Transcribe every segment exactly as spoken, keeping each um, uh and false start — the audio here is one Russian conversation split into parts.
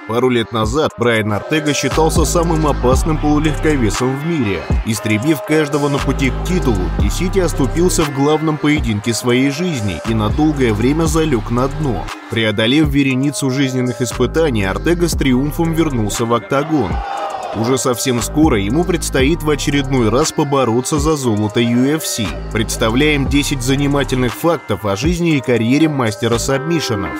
Пару лет назад Брайан Ортега считался самым опасным полулегковесом в мире. Истребив каждого на пути к титулу, Тисити оступился в главном поединке своей жизни и на долгое время залег на дно. Преодолев вереницу жизненных испытаний, Ортега с триумфом вернулся в октагон. Уже совсем скоро ему предстоит в очередной раз побороться за золото ю эф си. Представляем десять занимательных фактов о жизни и карьере мастера сабмишенов.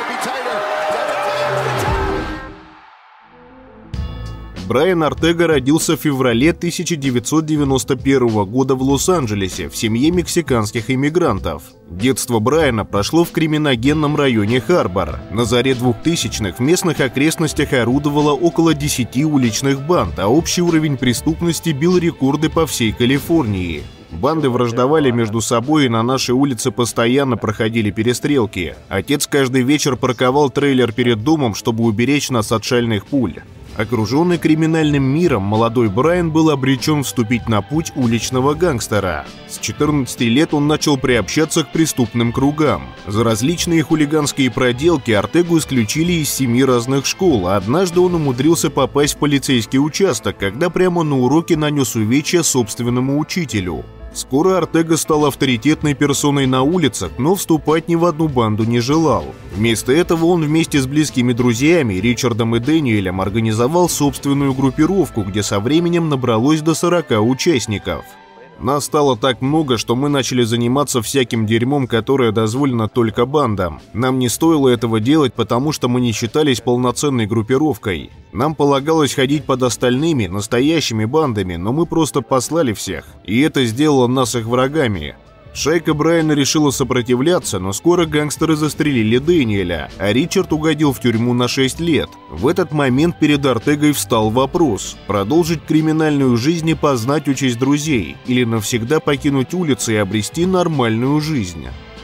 Брайан Ортега родился в феврале тысяча девятьсот девяносто первого года в Лос-Анджелесе в семье мексиканских иммигрантов. Детство Брайана прошло в криминогенном районе Харбор. На заре двухтысячных в местных окрестностях орудовало около десяти уличных банд, а общий уровень преступности бил рекорды по всей Калифорнии. Банды враждовали между собой, и на нашей улице постоянно проходили перестрелки. Отец каждый вечер парковал трейлер перед домом, чтобы уберечь нас от шальных пуль. Окруженный криминальным миром, молодой Брайан был обречен вступить на путь уличного гангстера. С четырнадцати лет он начал приобщаться к преступным кругам. За различные хулиганские проделки Ортегу исключили из семи разных школ, а однажды он умудрился попасть в полицейский участок, когда прямо на уроке нанес увечья собственному учителю. Скоро Ортега стал авторитетной персоной на улицах, но вступать ни в одну банду не желал. Вместо этого он вместе с близкими друзьями Ричардом и Дэниелем организовал собственную группировку, где со временем набралось до сорока участников. Нас стало так много, что мы начали заниматься всяким дерьмом, которое дозволено только бандам. Нам не стоило этого делать, потому что мы не считались полноценной группировкой. Нам полагалось ходить под остальными, настоящими бандами, но мы просто послали всех. И это сделало нас их врагами. Шайка Брайана решила сопротивляться, но скоро гангстеры застрелили Дэниеля, а Ричард угодил в тюрьму на шесть лет. В этот момент перед Ортегой встал вопрос: продолжить криминальную жизнь и познать участь друзей, или навсегда покинуть улицы и обрести нормальную жизнь.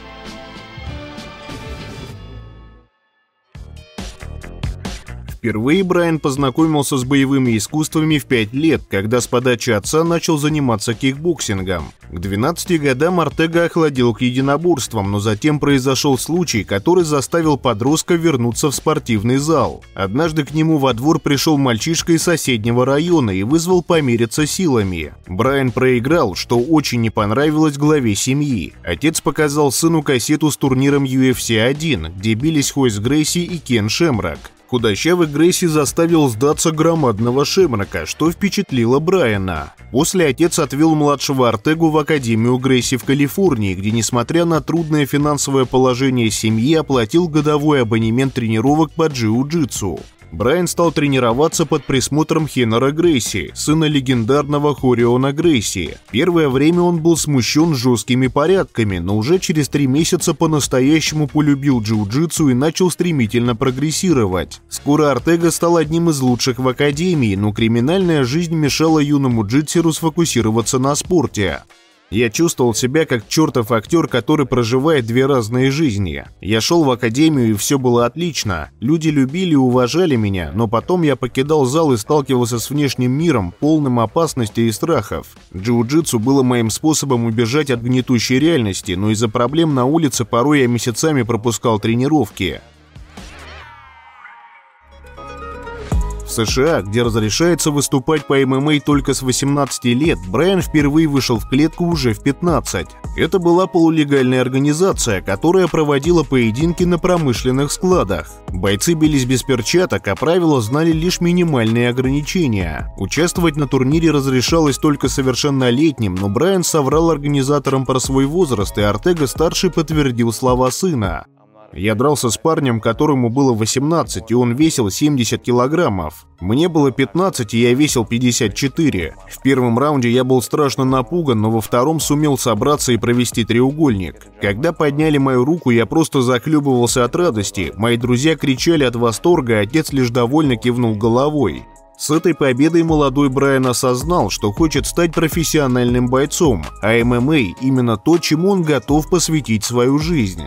Впервые Брайан познакомился с боевыми искусствами в пять лет, когда с подачи отца начал заниматься кикбоксингом. К двенадцати годам Ортега охладел к единоборствам, но затем произошел случай, который заставил подростка вернуться в спортивный зал. Однажды к нему во двор пришел мальчишка из соседнего района и вызвал помериться силами. Брайан проиграл, что очень не понравилось главе семьи. Отец показал сыну кассету с турниром ю эф си один, где бились Хойс Грейси и Кен Шемрак. Худощавый Грейси заставил сдаться громадного Шемрака, что впечатлило Брайана. После отец отвел младшего Ортегу в Академию Грейси в Калифорнии, где, несмотря на трудное финансовое положение семьи, оплатил годовой абонемент тренировок по джиу-джитсу. Брайан стал тренироваться под присмотром Хеннера Грейси, сына легендарного Хориона Грейси. Первое время он был смущен жесткими порядками, но уже через три месяца по-настоящему полюбил джиу-джитсу и начал стремительно прогрессировать. Скоро Ортега стал одним из лучших в академии, но криминальная жизнь мешала юному джитсеру сфокусироваться на спорте. Я чувствовал себя как чертов актер, который проживает две разные жизни. Я шел в академию, и все было отлично. Люди любили и уважали меня, но потом я покидал зал и сталкивался с внешним миром, полным опасностей и страхов. Джиу-джитсу было моим способом убежать от гнетущей реальности, но из-за проблем на улице порой я месяцами пропускал тренировки. В США, где разрешается выступать по эм эм а только с восемнадцати лет, Брайан впервые вышел в клетку уже в пятнадцать. Это была полулегальная организация, которая проводила поединки на промышленных складах. Бойцы бились без перчаток, а правила знали лишь минимальные ограничения. Участвовать на турнире разрешалось только совершеннолетним, но Брайан соврал организаторам про свой возраст, и Ортега-старший подтвердил слова сына. Я дрался с парнем, которому было восемнадцать, и он весил семьдесят килограммов. Мне было пятнадцать, и я весил пятьдесят четыре. В первом раунде я был страшно напуган, но во втором сумел собраться и провести треугольник. Когда подняли мою руку, я просто захлебывался от радости. Мои друзья кричали от восторга, а отец лишь довольно кивнул головой. С этой победой молодой Брайан осознал, что хочет стать профессиональным бойцом, а эм эм а именно то, чему он готов посвятить свою жизнь.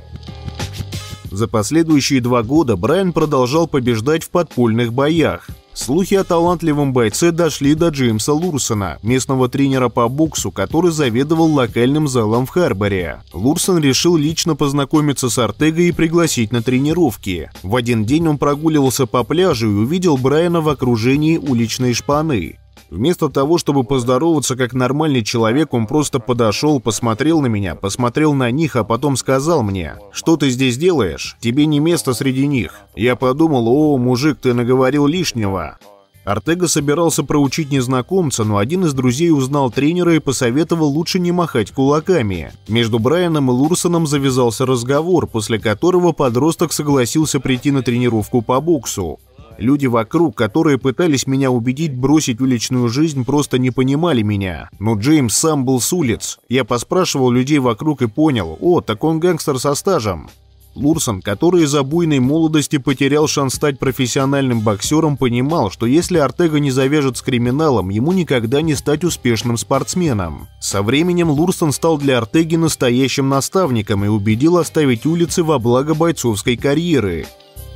За последующие два года Брайан продолжал побеждать в подпольных боях. Слухи о талантливом бойце дошли до Джеймса Лурсона, местного тренера по боксу, который заведовал локальным залом в Харборе. Лурсон решил лично познакомиться с Ортегой и пригласить на тренировки. В один день он прогуливался по пляжу и увидел Брайана в окружении уличной шпаны. Вместо того, чтобы поздороваться как нормальный человек, он просто подошел, посмотрел на меня, посмотрел на них, а потом сказал мне: «Что ты здесь делаешь? Тебе не место среди них». Я подумал: «О, мужик, ты наговорил лишнего». Ортега собирался проучить незнакомца, но один из друзей узнал тренера и посоветовал лучше не махать кулаками. Между Брайаном и Лурсоном завязался разговор, после которого подросток согласился прийти на тренировку по боксу. Люди вокруг, которые пытались меня убедить бросить уличную жизнь, просто не понимали меня. Но Джеймс сам был с улиц. Я поспрашивал людей вокруг и понял: о, так он гангстер со стажем. Лурсон, который из-за буйной молодости потерял шанс стать профессиональным боксером, понимал, что если Ортега не завяжет с криминалом, ему никогда не стать успешным спортсменом. Со временем Лурсон стал для Ортеги настоящим наставником и убедил оставить улицы во благо бойцовской карьеры.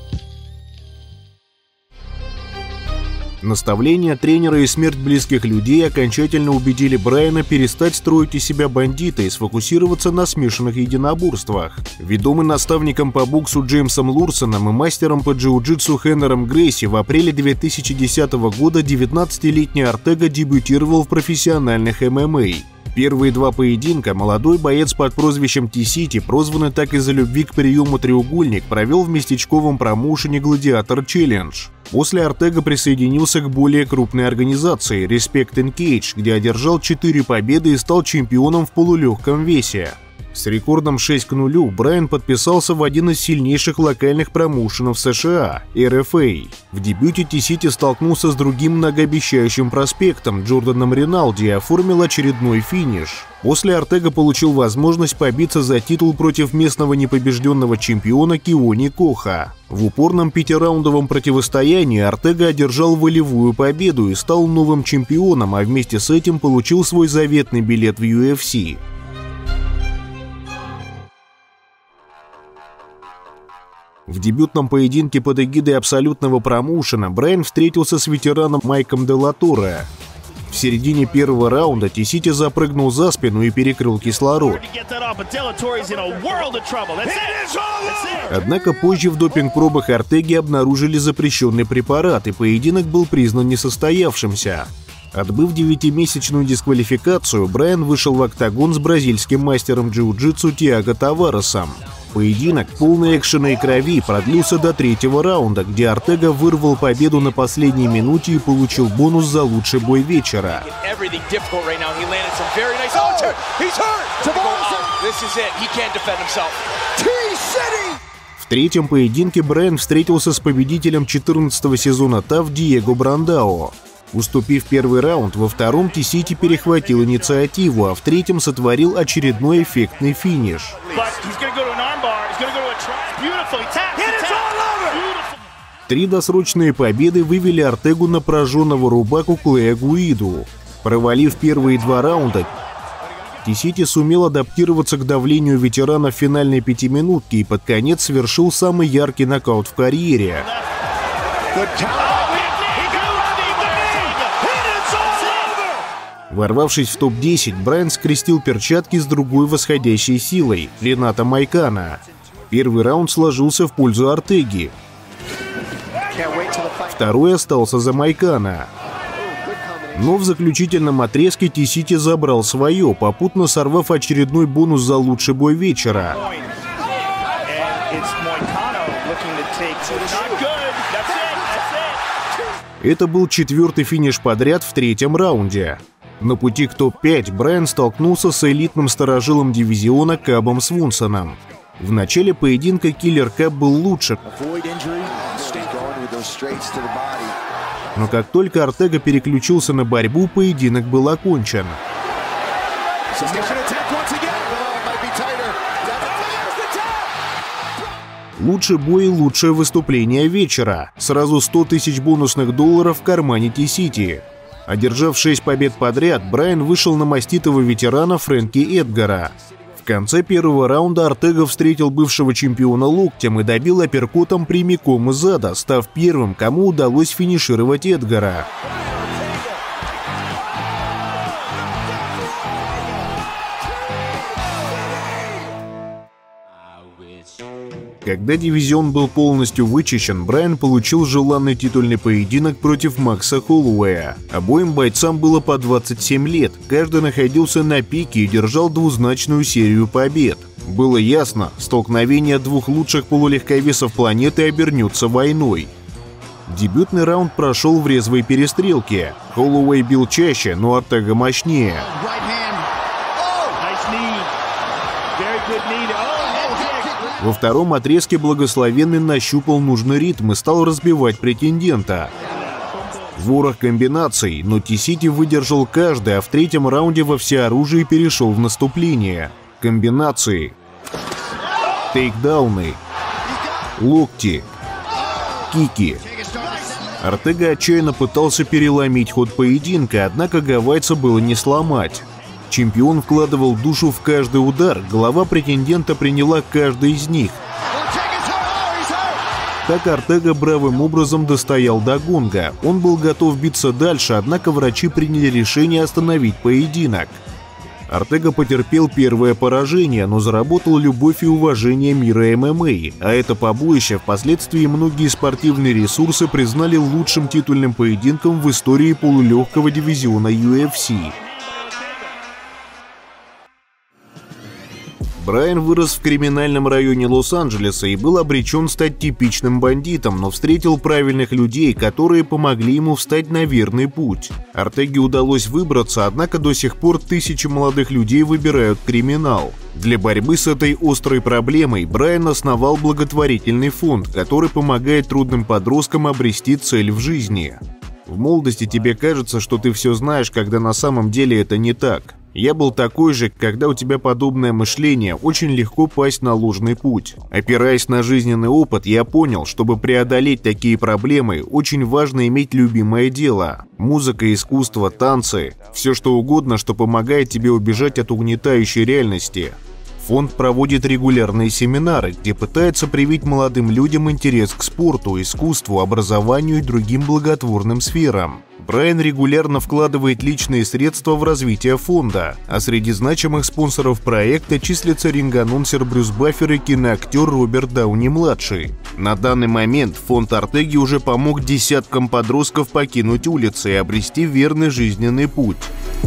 Наставления тренера и смерть близких людей окончательно убедили Брайана перестать строить из себя бандита и сфокусироваться на смешанных единоборствах. Ведомый наставником по боксу Джеймсом Лурсоном и мастером по джиу-джитсу Хеннером Грейси в апреле две тысячи десятого года девятнадцатилетний Ортега дебютировал в профессиональных эм эм а. Первые два поединка молодой боец под прозвищем Ти-Сити, прозванный так из-за любви к приему «Треугольник», провел в местечковом промоушене «Гладиатор Челлендж». После Ортега присоединился к более крупной организации Respect in Cage, где одержал четыре победы и стал чемпионом в полулегком весе. С рекордом шесть к нулю Брайан подписался в один из сильнейших локальных промоушенов США – эр эф эй. В дебюте Ти-Сити столкнулся с другим многообещающим проспектом Джорданом Риналди и оформил очередной финиш. После Ортега получил возможность побиться за титул против местного непобежденного чемпиона Киони Коха. В упорном пятираундовом противостоянии Ортега одержал волевую победу и стал новым чемпионом, а вместе с этим получил свой заветный билет в ю эф си. В дебютном поединке под эгидой абсолютного промоушена Брайан встретился с ветераном Майком де ла Торре. В середине первого раунда Ти-Сити запрыгнул за спину и перекрыл кислород. Однако позже в допинг-пробах Ортеги обнаружили запрещенный препарат, и поединок был признан несостоявшимся. Отбыв девятимесячную дисквалификацию, Брайан вышел в октагон с бразильским мастером джиу-джитсу Тиаго Таваресом. Поединок, полный экшена и крови, продлился до третьего раунда, где Ортега вырвал победу на последней минуте и получил бонус за лучший бой вечера. В третьем поединке Брайан встретился с победителем четырнадцатого сезона ТАФ Диего Брандао. Уступив первый раунд, во втором Ти-Сити перехватил инициативу, а в третьем сотворил очередной эффектный финиш. Три досрочные победы вывели Ортегу на пораженного рубаку Клея Гуиду. Провалив первые два раунда, Ти-Сити сумел адаптироваться к давлению ветерана в финальной пятиминутке и под конец совершил самый яркий нокаут в карьере. Ворвавшись в топ десять, Брайан скрестил перчатки с другой восходящей силой – Рената Майкана. Первый раунд сложился в пользу Ортеги. Второй остался за Майкана. Но в заключительном отрезке Ти-Сити забрал свое, попутно сорвав очередной бонус за лучший бой вечера. Это был четвертый финиш подряд в третьем раунде. На пути к топ пять Брайан столкнулся с элитным старожилом дивизиона Кабом Свонсоном. В начале поединка Киллер Каб был лучше, но как только Ортега переключился на борьбу, поединок был окончен. Лучший бой и лучшее выступление вечера. Сразу сто тысяч бонусных долларов в кармане Ти-Сити. Одержав шесть побед подряд, Брайан вышел на маститого ветерана Фрэнки Эдгара. В конце первого раунда Ортега встретил бывшего чемпиона локтем и добил апперкотом прямиком из зада, став первым, кому удалось финишировать Эдгара. Когда дивизион был полностью вычищен, Брайан получил желанный титульный поединок против Макса Холлоуэя. Обоим бойцам было по двадцать семь лет, каждый находился на пике и держал двузначную серию побед. Было ясно, столкновение двух лучших полулегковесов планеты обернется войной. Дебютный раунд прошел в резвой перестрелке. Холлоуэй бил чаще, но Ортега мощнее. Во втором отрезке Благословенный нащупал нужный ритм и стал разбивать претендента. Ворох комбинаций, но Ти-Сити выдержал каждый, а в третьем раунде во всеоружии перешел в наступление. Комбинации, тейкдауны, локти, кики. Ортега отчаянно пытался переломить ход поединка, однако гавайца было не сломать. Чемпион вкладывал душу в каждый удар, голова претендента приняла каждый из них. Так Ортега бравым образом достоял до гонга. Он был готов биться дальше, однако врачи приняли решение остановить поединок. Ортега потерпел первое поражение, но заработал любовь и уважение мира эм эм а, а это побоище впоследствии многие спортивные ресурсы признали лучшим титульным поединком в истории полулегкого дивизиона ю эф си. Брайан вырос в криминальном районе Лос-Анджелеса и был обречен стать типичным бандитом, но встретил правильных людей, которые помогли ему встать на верный путь. Ортеге удалось выбраться, однако до сих пор тысячи молодых людей выбирают криминал. Для борьбы с этой острой проблемой Брайан основал благотворительный фонд, который помогает трудным подросткам обрести цель в жизни. В молодости тебе кажется, что ты все знаешь, когда на самом деле это не так. Я был такой же, когда у тебя подобное мышление, очень легко пасть на ложный путь. Опираясь на жизненный опыт, я понял, чтобы преодолеть такие проблемы, очень важно иметь любимое дело. Музыка, искусство, танцы, все что угодно, что помогает тебе убежать от угнетающей реальности. Фонд проводит регулярные семинары, где пытается привить молодым людям интерес к спорту, искусству, образованию и другим благотворным сферам. Брайан регулярно вкладывает личные средства в развитие фонда, а среди значимых спонсоров проекта числятся ринг-анонсер Брюс Баффер и киноактер Роберт Дауни-младший. На данный момент фонд Ортеги уже помог десяткам подростков покинуть улицы и обрести верный жизненный путь.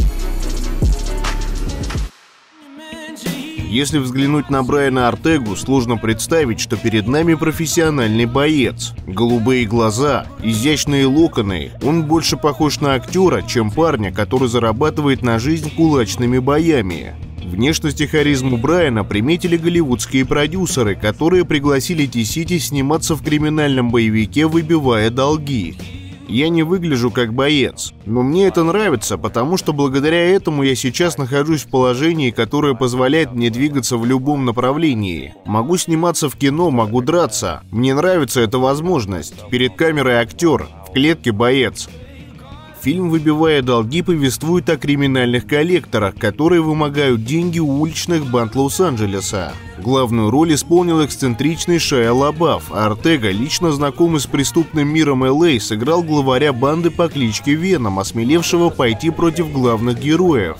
Если взглянуть на Брайана Ортегу, сложно представить, что перед нами профессиональный боец. Голубые глаза, изящные локоны. Он больше похож на актера, чем парня, который зарабатывает на жизнь кулачными боями. Внешность и харизму Брайана приметили голливудские продюсеры, которые пригласили Ти-Сити сниматься в криминальном боевике, выбивая долги. Я не выгляжу как боец, но мне это нравится, потому что благодаря этому я сейчас нахожусь в положении, которое позволяет мне двигаться в любом направлении. Могу сниматься в кино, могу драться. Мне нравится эта возможность. Перед камерой актер, в клетке боец. Фильм «Выбивая долги» повествует о криминальных коллекторах, которые вымогают деньги у уличных банд Лос-Анджелеса. Главную роль исполнил эксцентричный Шайа Лабаф, а Ортега, лично знакомый с преступным миром эл эй, сыграл главаря банды по кличке Веном, осмелевшего пойти против главных героев.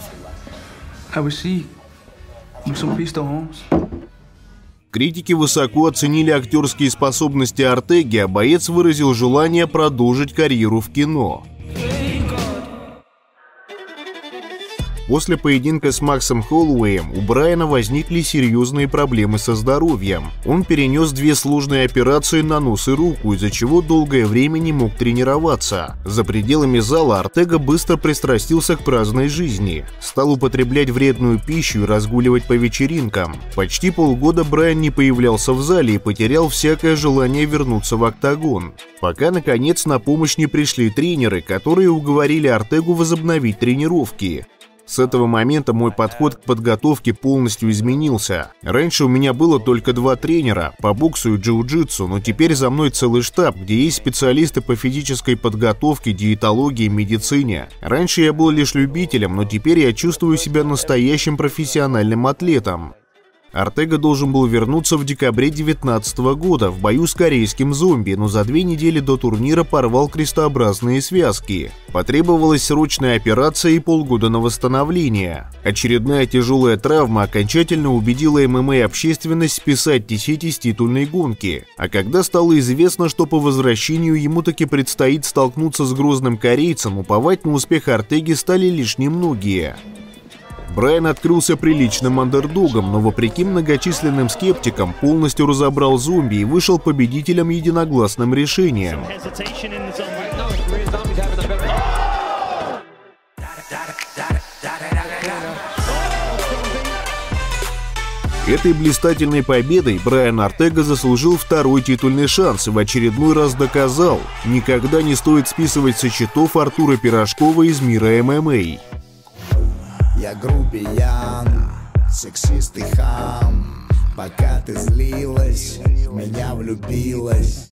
Критики высоко оценили актерские способности Ортеги, а боец выразил желание продолжить карьеру в кино. После поединка с Максом Холлоуэем у Брайана возникли серьезные проблемы со здоровьем. Он перенес две сложные операции на нос и руку, из-за чего долгое время не мог тренироваться. За пределами зала Ортега быстро пристрастился к праздной жизни. Стал употреблять вредную пищу и разгуливать по вечеринкам. Почти полгода Брайан не появлялся в зале и потерял всякое желание вернуться в октагон. Пока, наконец, на помощь не пришли тренеры, которые уговорили Ортегу возобновить тренировки. С этого момента мой подход к подготовке полностью изменился. Раньше у меня было только два тренера по боксу и джиу-джитсу, но теперь за мной целый штаб, где есть специалисты по физической подготовке, диетологии, медицине. Раньше я был лишь любителем, но теперь я чувствую себя настоящим профессиональным атлетом. Ортега должен был вернуться в декабре две тысячи девятнадцатого года в бою с корейским зомби, но за две недели до турнира порвал крестообразные связки. Потребовалась срочная операция и полгода на восстановление. Очередная тяжелая травма окончательно убедила эм эм а общественность списать Тисети с титульной гонки. А когда стало известно, что по возвращению ему таки предстоит столкнуться с грозным корейцем, уповать на успех Ортеги стали лишь немногие. Брайан открылся приличным андердогом, но вопреки многочисленным скептикам полностью разобрал зомби и вышел победителем единогласным решением. Этой блистательной победой Брайан Ортега заслужил второй титульный шанс и в очередной раз доказал: никогда не стоит списывать со счетов Артура Пирожкова из мира эм эм а. Я грубиян, сексист и хам. Пока ты злилась, в меня влюбилась.